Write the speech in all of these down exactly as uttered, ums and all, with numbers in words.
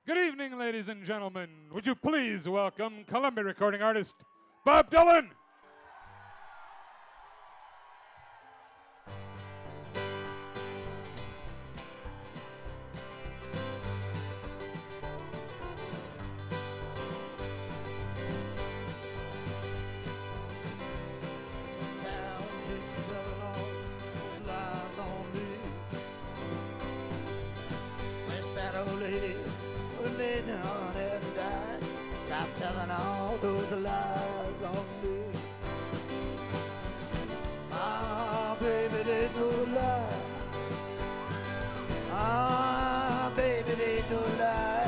Good evening, ladies and gentlemen. Would you please welcome Columbia recording artist Bob Dylan? Stop telling all those lies on me. Ah, baby, they no lie. Ah, baby, they no lie.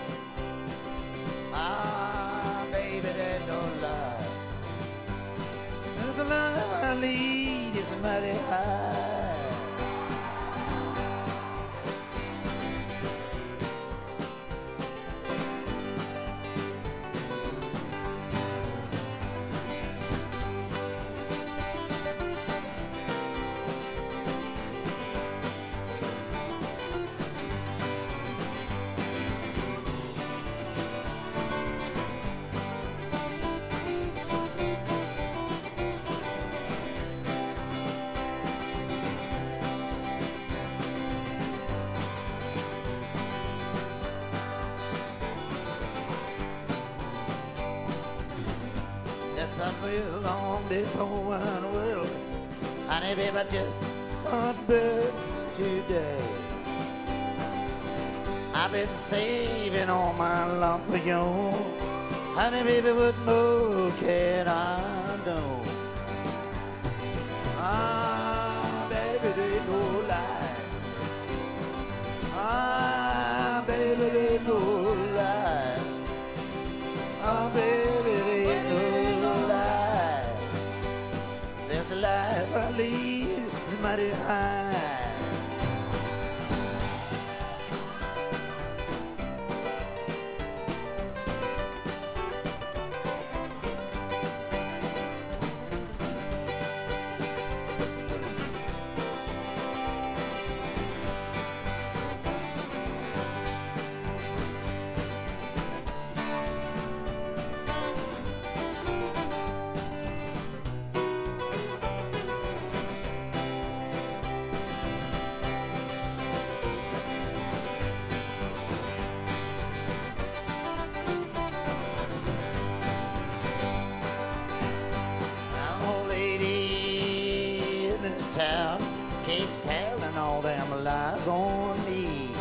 Ah, baby, they no lie. There's a life I lead is mighty high. Unreal on this whole wide world. Honey, baby, I just want bird today. I've been saving all my love for you. Honey, baby, what more can I do? Ah, baby, they no lie. Ah, baby, they no lie. Ah, baby, they no lie. This life I lead is mighty high. Town keeps telling all them lies on me.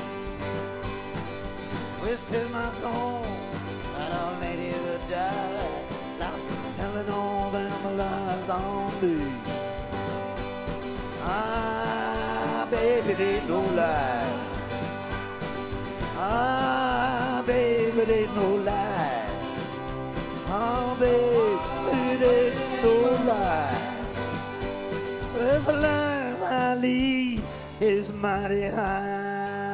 Twisting my soul, that old lady would die. Stop telling all them lies on me. Ah, baby, they no lie. Ah, baby, they no lie. Ah, baby, they no lie. There's a life I lead is mighty high.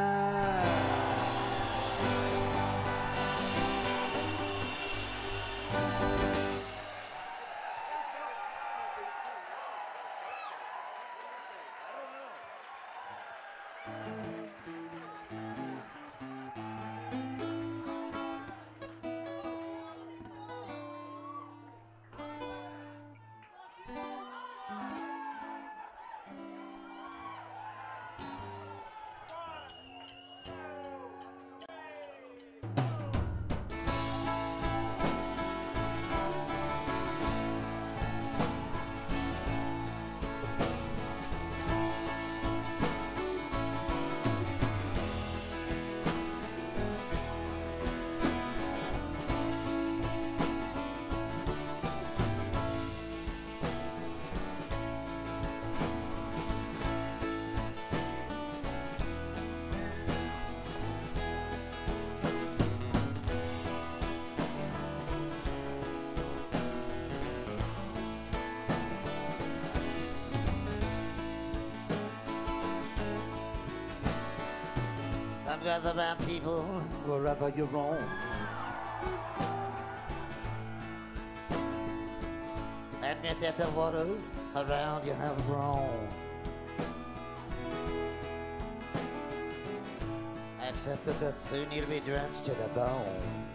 I've got about people wherever you roam. Admit that the waters around you have grown. accepted that soon you'll be drenched to the bone.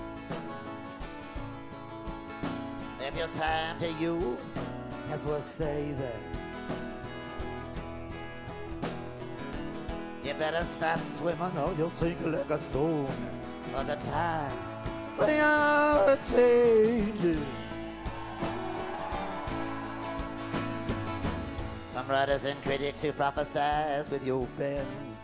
If your time to you is worth saving, you better start swimming or you'll sink like a stone. For the times, they are a-changing. Some writers and critics who prophesize with your pen.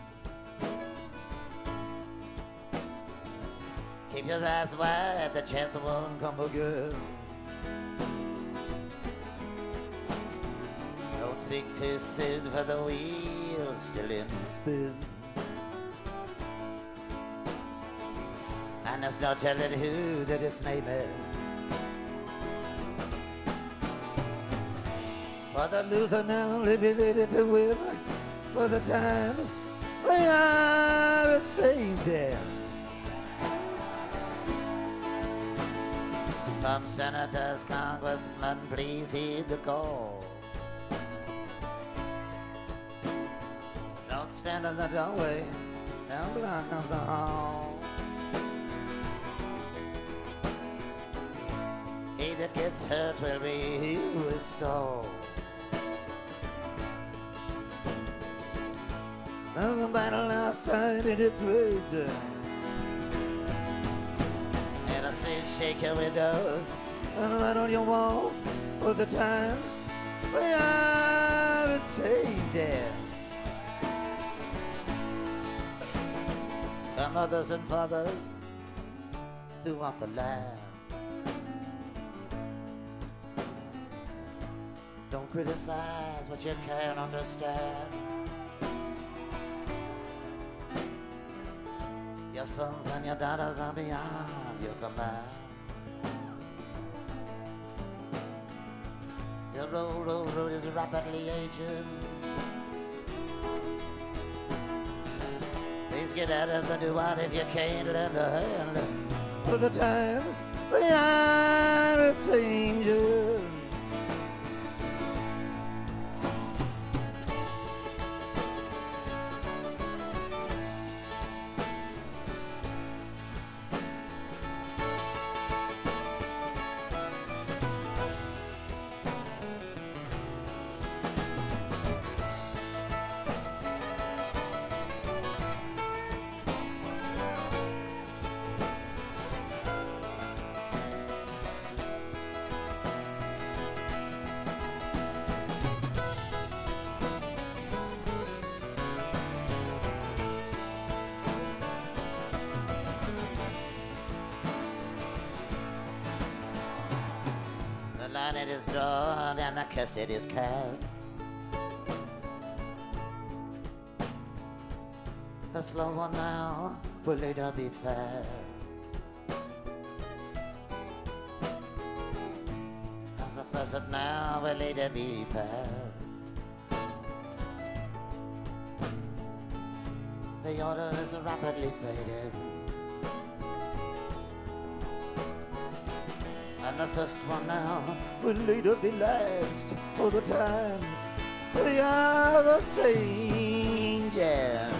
Keep your eyes wide, the chance won't come again. Don't speak too soon, for the wheel's still in spin. And there's no telling who that its name is. For the loser now liberated to win. For the times they are changing. From senators, congressmen, please heed the call. Don't stand in the doorway and block up the hall. He that gets hurt will be restored. There's a battle outside and it's raging. And I see it shake your windows and right on your walls. For the times they are changing. The mothers and fathers throughout the land, don't criticize what you can't understand. Your sons and your daughters are beyond your command. The road, road, road is rapidly aging. Please get out of the duat if you can't lend a hand. For the times they are a-changing. The line it is drawn and the cassette is cast. The slow one now will later be fast. As the present now will later be past. The order is rapidly fading. And the first one now will later be last. For the times they are a-changing.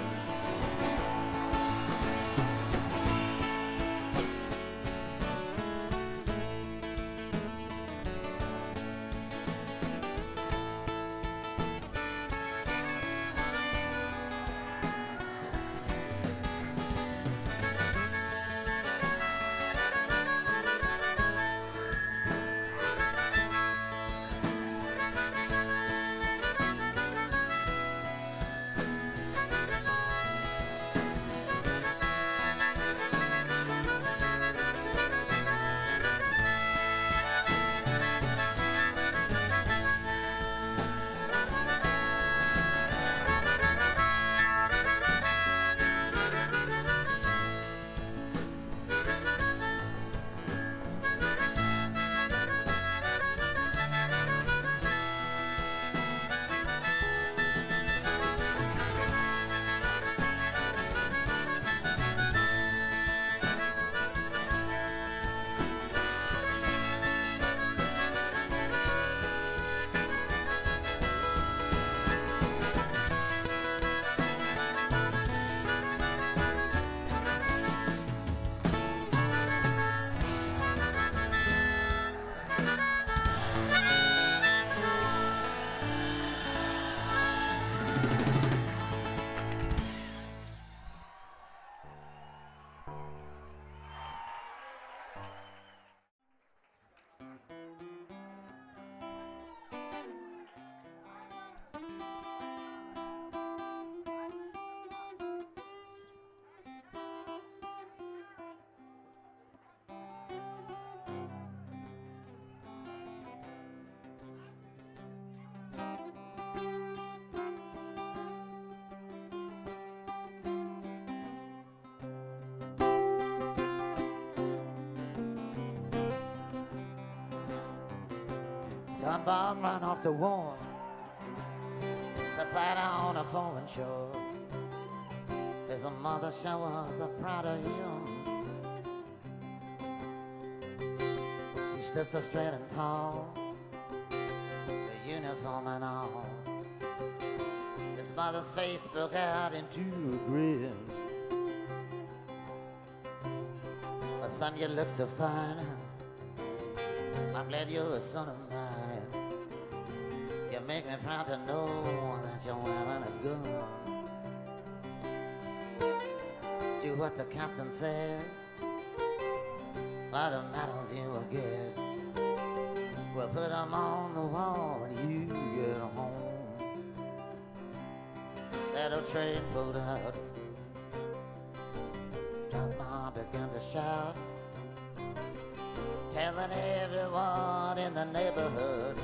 John Bob ran off to war to fight on a foreign shore. His mother sure was a proud of him. He stood so straight and tall, the uniform and all. His mother's face broke out into a grin. "My son, you look so fine. I'm glad you're a son of mine. You make me proud to know that you're wearing a gun. Do what the captain says. Lot of medals you will get. We'll put them on the wall when you get home." That old train pulled out. John's mom began to shout, telling everyone in the neighborhood,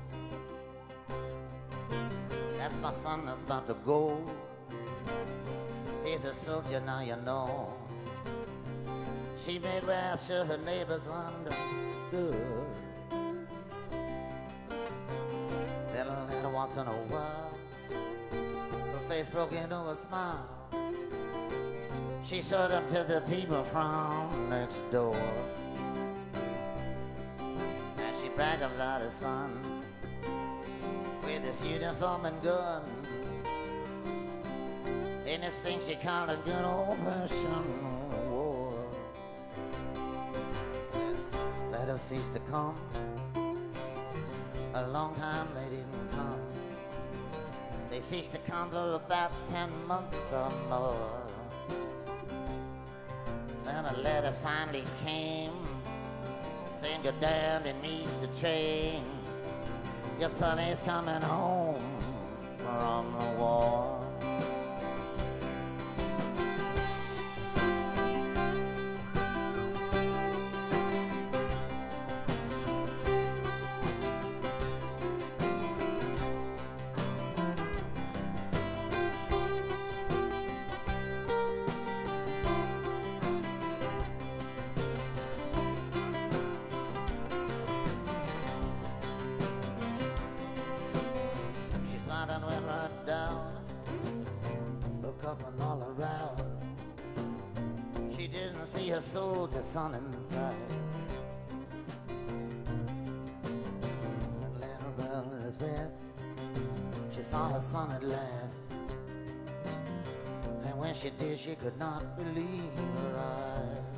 "That's my son that's about to go. He's a soldier, now you know." She made well sure her neighbors understood. Little little once in a while, her face broke into a smile. She showed up to the people from next door. And she bragged about her son with his uniform and gun. In this thing she called a good old-fashioned war. Let us cease to come. A long time they didn't come. They ceased to come for about ten months or more. Then a letter finally came saying, "Go down and meet the train. Your son is coming home from the war." And went right down, look up and all around. She didn't see her soldier son inside. And little girl in the vest, she saw her son at last. And when she did, she could not believe her eyes.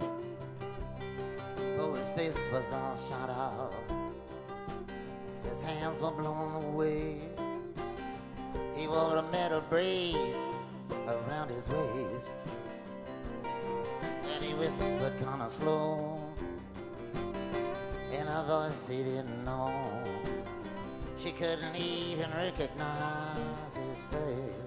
Oh, his face was all shot off, his hands were blown away. He wore a metal brace around his waist, and he whispered kind of slow in a voice he didn't know. She couldn't even recognize his face.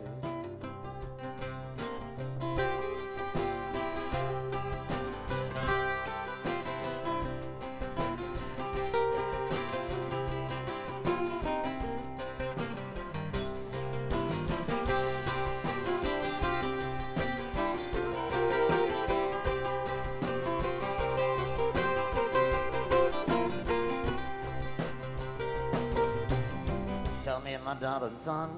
Tell me, my darling son,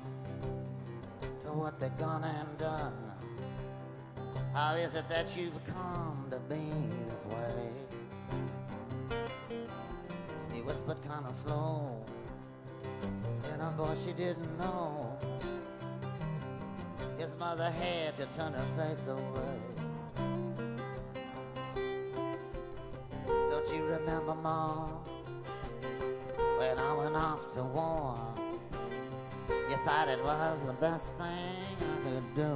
what they gone and done. How is it that you've come to be this way? He whispered kind of slow in a voice she didn't know. His mother had to turn her face away. Don't you remember, Mom, when I went off to war? You thought it was the best thing I could do.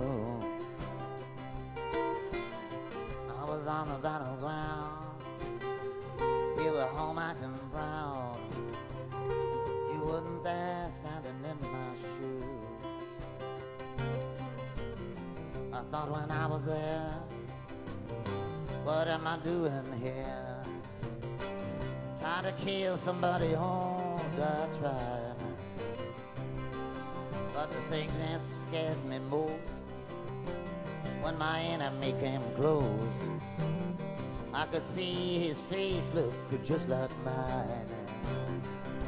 I was on the battleground, you were home acting proud. You wasn't there standing in my shoes. I thought when I was there, what am I doing here? Trying to kill somebody, oh, I tried. But the thing that scared me most, when my enemy came close, I could see his face look just like mine.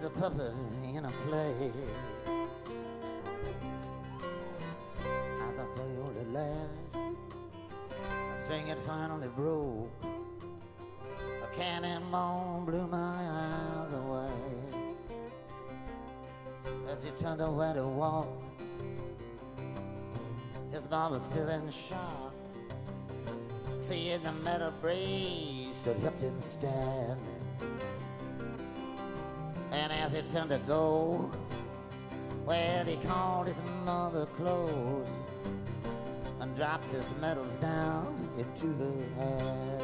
a puppet in a play. As I failed at last, the string had finally broke. A cannonball blew my eyes away. As he turned away to walk, his mom was still in shock. Seeing the metal brace that helped him stand. And as he turned to go, well, he called his mother close and dropped his medals down into her hand.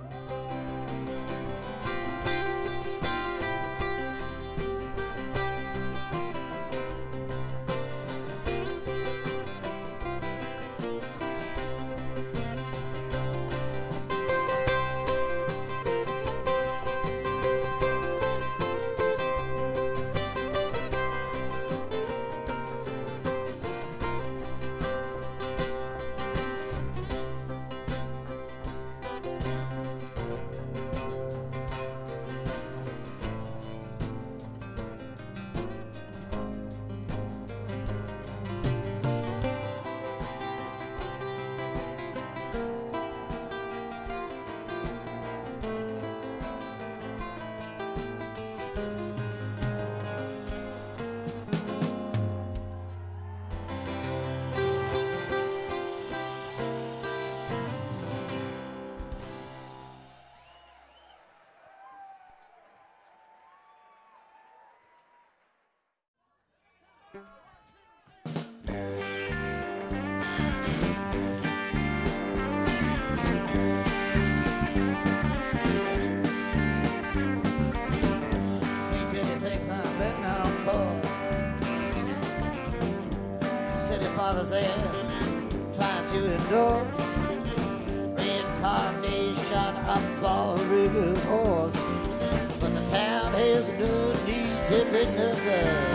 Father said, trying to endorse reincarnation of Paul Rivers' horse. But the town has no need to be nervous.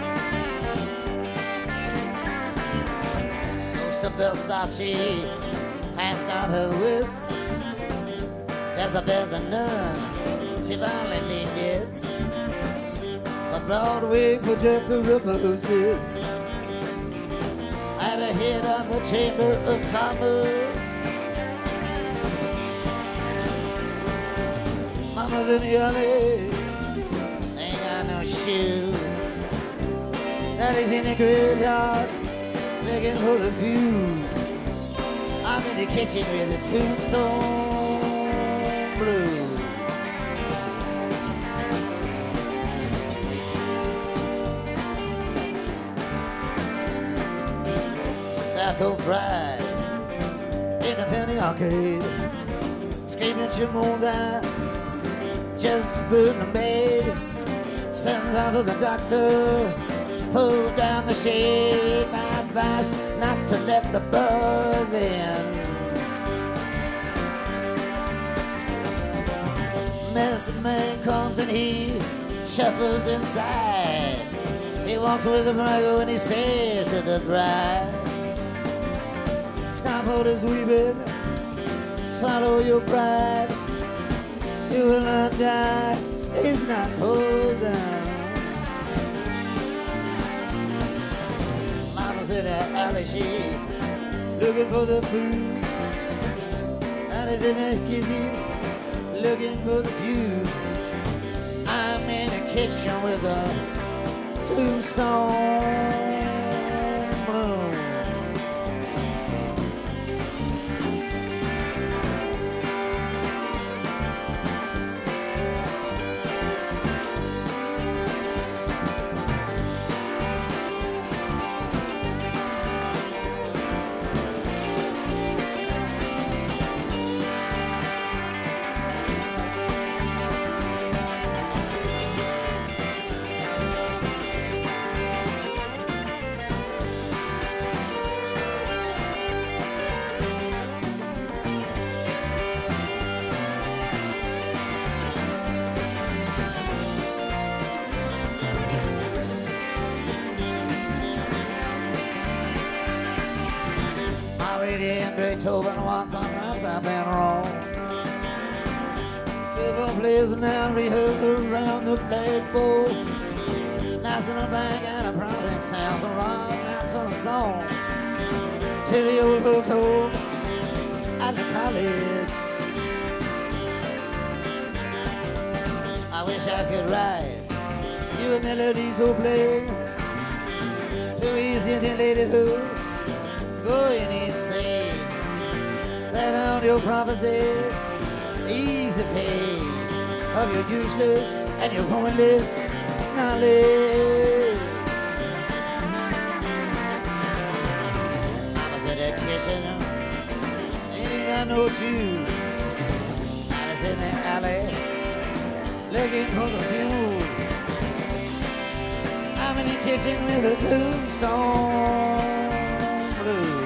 Most of Belle Starship hands down her wits. Jezebel the nun, she violently knits. A broad wig project the river who sits at the head of the Chamber of Commerce. Mama's in the alley, ain't got no shoes. Daddy's in the graveyard, looking for the fuse. I'm in the kitchen with the Tombstone Blues. Stackle bride in the penny arcade, screaming she moans out, just putting a maid. Sends out for the doctor, pulls down the shade. My advice not to let the buzz in. Medicine man comes and he shuffles inside. He walks with a bride and he says to the bride, stop all this weeping, swallow your pride. You will not die, it's not poison. Mama's in the alley, she looking for the booze. Daddy's in the kitchen, looking for the fuse. I'm in the kitchen with a Tombstone Blues. Beethoven once unwrapped, I've been wrong. People plays now rehearse around the flagpole. National Bank and a private sound from rock out full of song to the old folks home at the college. I wish I could write you a melody so plain, too easy to let it go, going insane. Set down your promises, easy pay of your useless and your pointless knowledge. I was in the kitchen, ain't got no shoes. I was in the alley, looking for the fuel. I'm in the kitchen with a tombstone blues.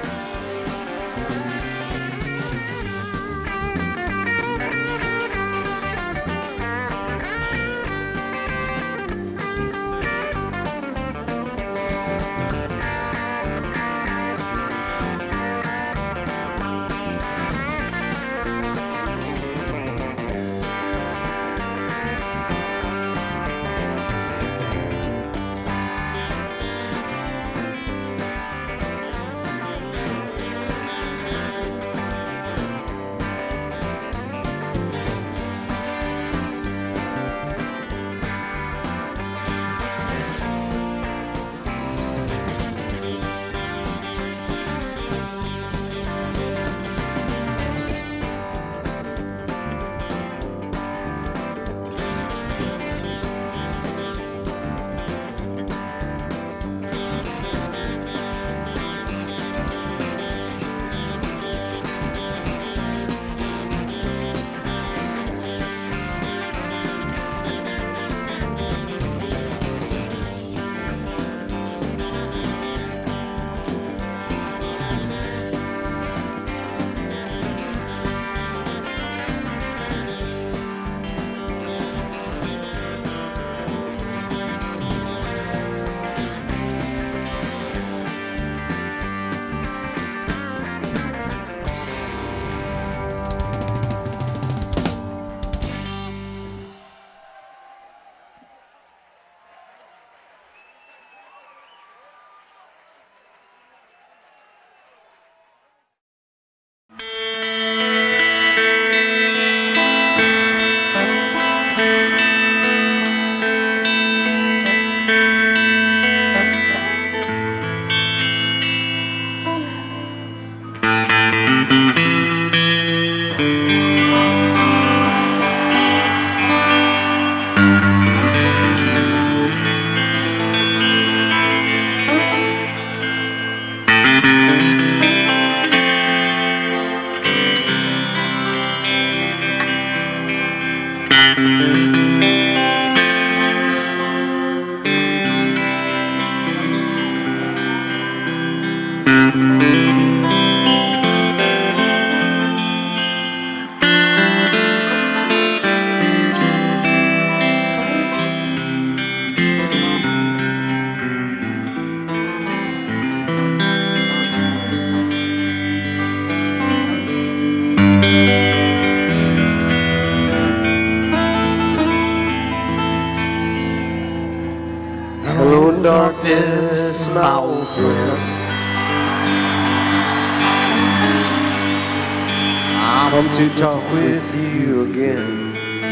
Hello, darkness, my old friend. I've come to talk with you again,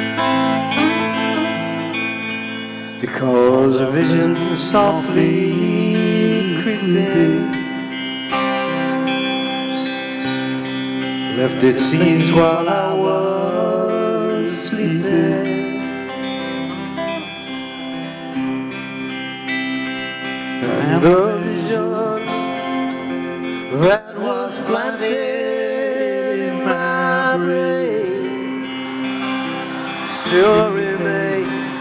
because a vision softly creeping left its seeds while I was sleeping. And the vision that was planted in my brain still remains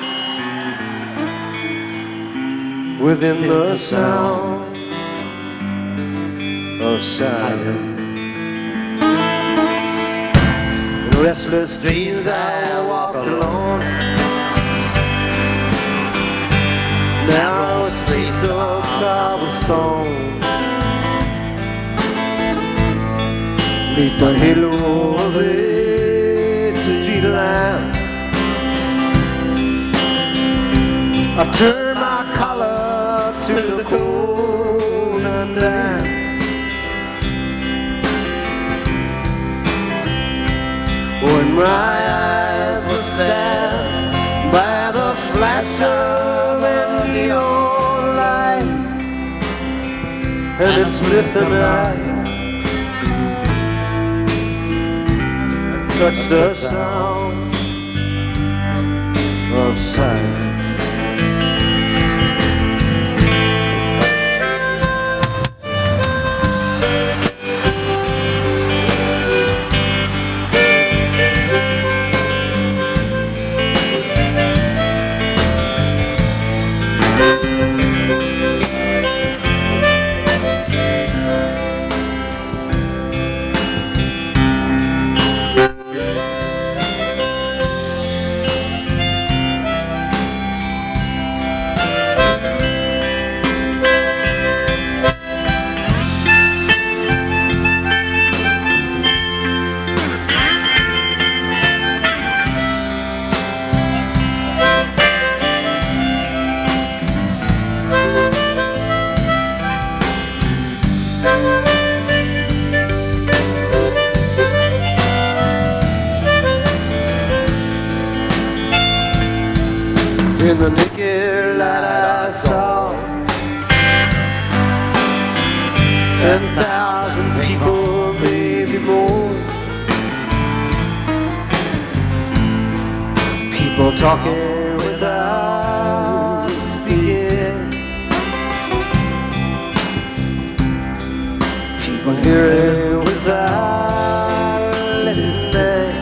within the sound of silence. In restless dreams I walk alone, narrow streets of cobblestone, beneath the halo of a street lamp. I turn my to the cold and damp. When my eyes were stabbed by the flash of a neon light and it split the night and touched the sound of silence. In the naked light I saw ten thousand people, maybe more. People talking without speaking. People hearing without listening.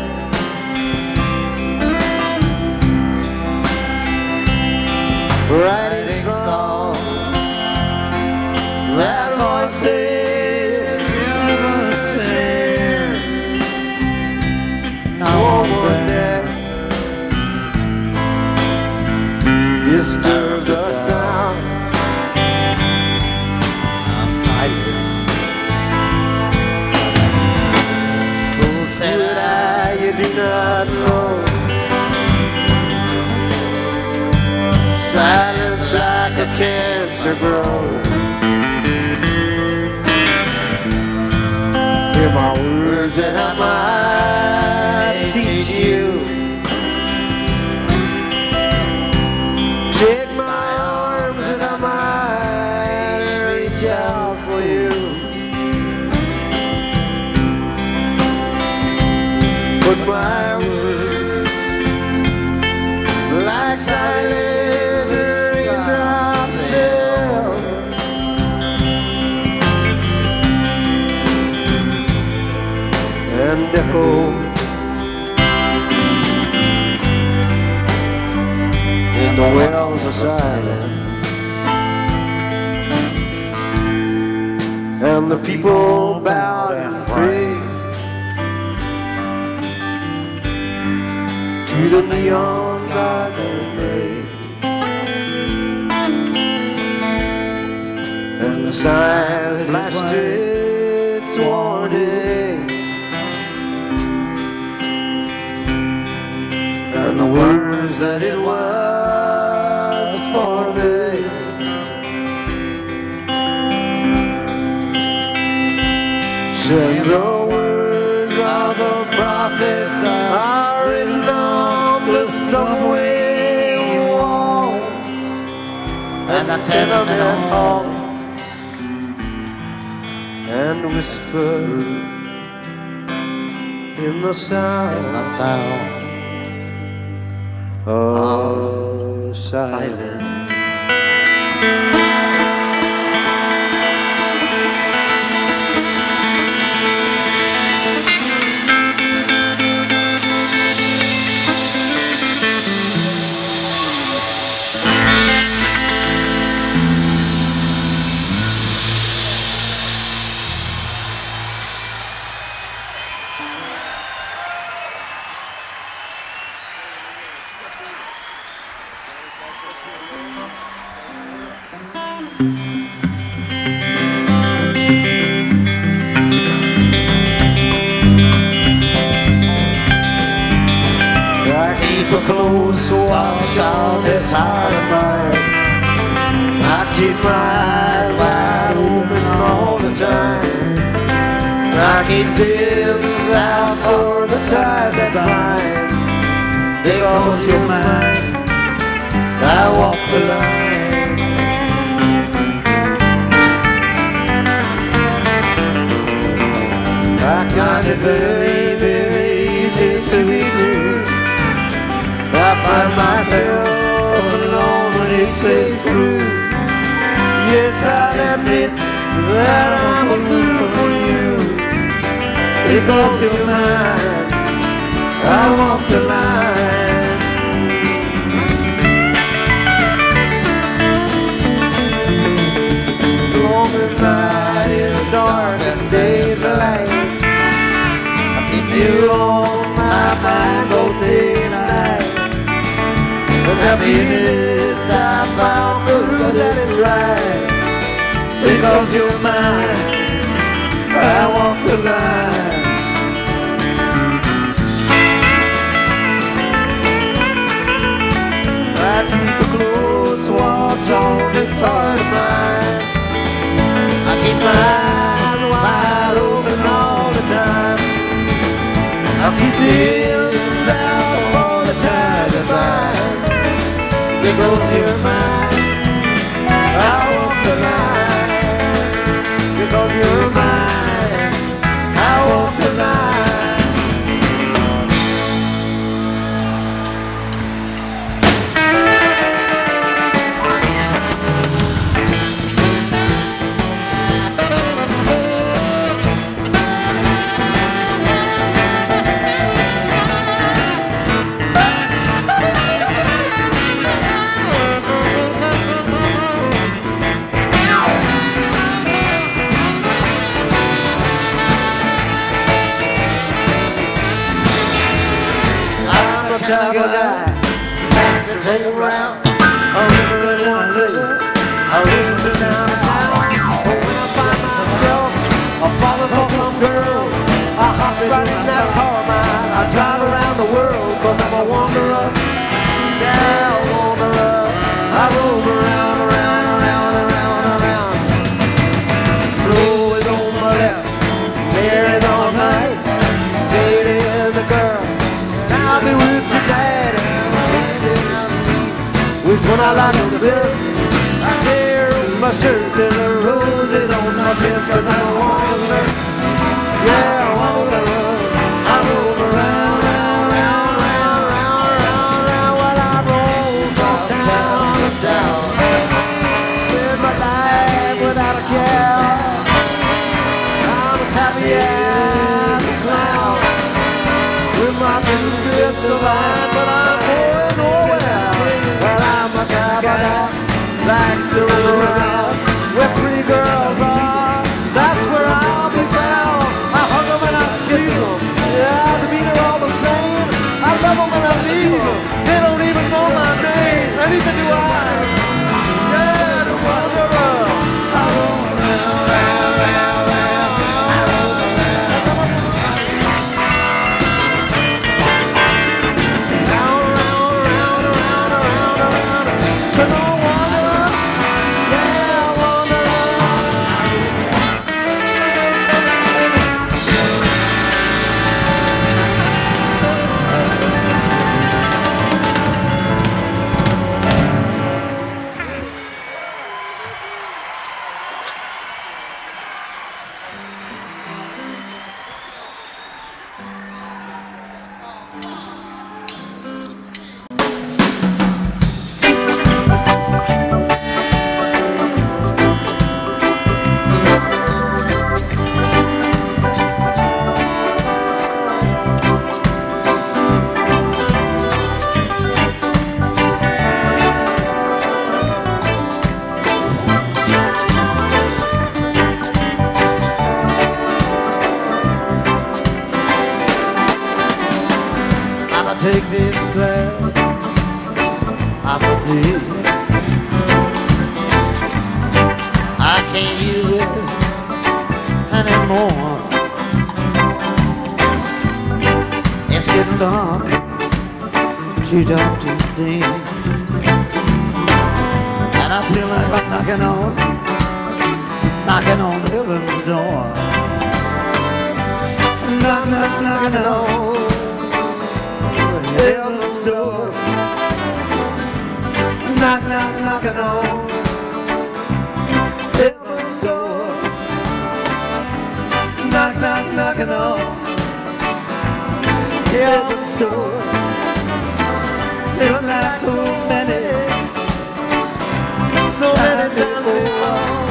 Writing songs that voices never share. No one there disturb the sound. I'm silent. Who said I? You do not know. Silence like a cancer grows. Hear my words that I might teach you. Take my arms and I might reach out for you. But my words, like silence, and echo in the wells of silence, and the people bowed and prayed to the neon god they made, and the sign flashed its warning. And the words that it was for me. Said the words of the prophets are written on the subway wall And the tenement hall, and whispered in the sound, the sound of silence. keep bills out for the ties that bind. Because you're mine, I walk the line. I find it very, very easy to be true. I find myself alone when it says through. Yes, I'll admit that I'm a fool for you. Because you're mine, I walk the line. As long as night is dark and days are light, I keep you on my mind both day and night. But happiness I found proof that it's right. Because you're mine, I walk the line. I keep a close watch on this heart of mine. I keep my eyes wide open all the time. I'll keep bills out for the time to find. Because you're mine, I walk the line. Because you're mine, I walk the line. Time to die, time to take a round. I remember when I live, I remember downtown. But when I find myself, I'm falling for some girl, I hop right in that car of mine. I drive around the world, cause I'm a wanderer. Yeah, a wanderer. I roam around, around, around, around, around. Flo is on my left, Mary's on my right. Lady and the girl, I'll be with you, Daddy. Which one I like the best? I tear my shirt and the roses on my chest. Cause I'm a wanderer. Yeah, I wanderer. I roam around, round, round, round, round, round, round. While I roam from town to town. Spend my life without a care. I'm as happy as a clown. With my two bits of line, but I'm going nowhere. Well, I'm a guy likes to run around where pretty girls are. That's where I'll be found. I hug them and I squeeze them. Yeah, to me they're all the same. I love them and I leave them. They don't even know my name, and neither do I. Yeah, the wanderer. I roam around, round, round, round. I roam around. Cause I'm a wanderer, yeah, a wanderer. Take this back off of me. I can't use it anymore. It's getting dark, too dark to see. And I feel like I'm knocking on, knocking on heaven's door. knock, knocking on heaven's door. Knock, knock, knocking on heaven's door. Knock, knock, knocking on heaven's door. Just like so many, so many times before.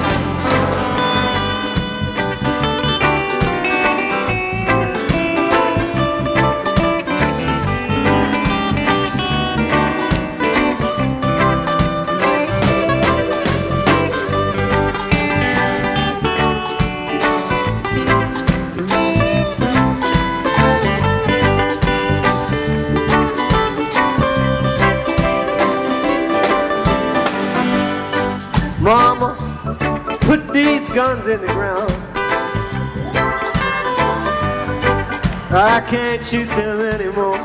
Mama, put these guns in the ground. I can't shoot them anymore.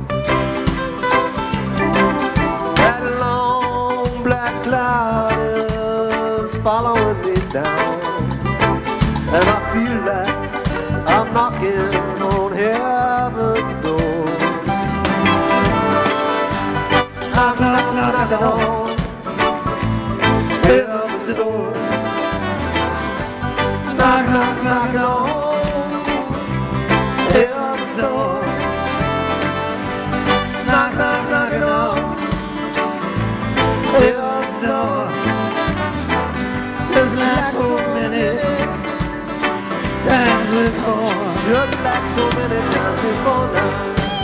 That long black cloud is following me down, and I feel like I'm knocking on heaven's door. I'm knocking, knocking on heaven's door. Knock, knock, knocking on heaven's door. Knock, knock, knocking on heaven's door. Just like so many times before. Just like so many times before now.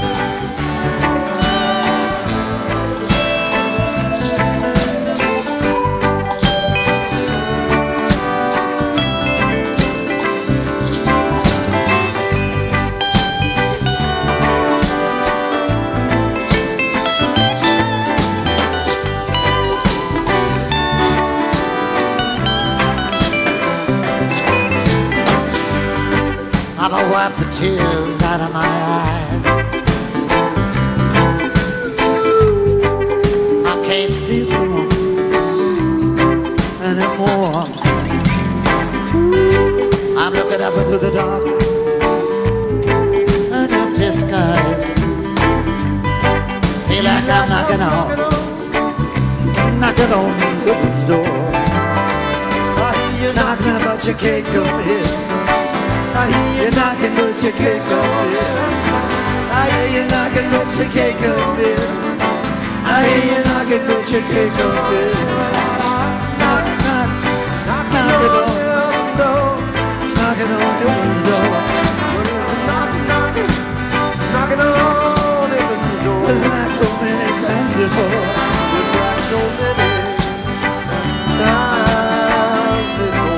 I'ma wipe the tears out of my eyes. I can't see through anymore. I'm looking up into the dark and empty skies. Feel like I'm knocking on, knocking on heaven's door. I hear you knocking, but you can't come in. I hear you knocking, but you can't come in. I hear you knocking, but you can't come in. I hear you knocking, but you can't come in. Knock, knock, knocking on heaven's door. Knocking on heaven's door. Knocking, knocking, knocking on heaven's door. Just like so many times before. Just like so many times before.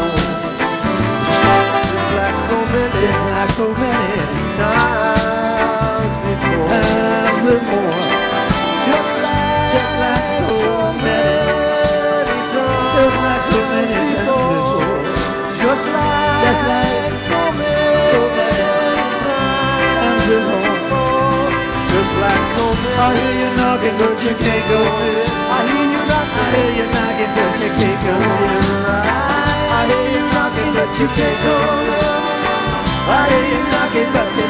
It's like so many times before. Times before. Just like, just like so many times. Just like so many times before. Just like, just like so many, so many times before. Just like so many. I hear you knocking, but you can't go in. I hear you knocking. I hear you knocking, but you can't go in. I hear you knocking, but you can't go in. I hear you knocking, but you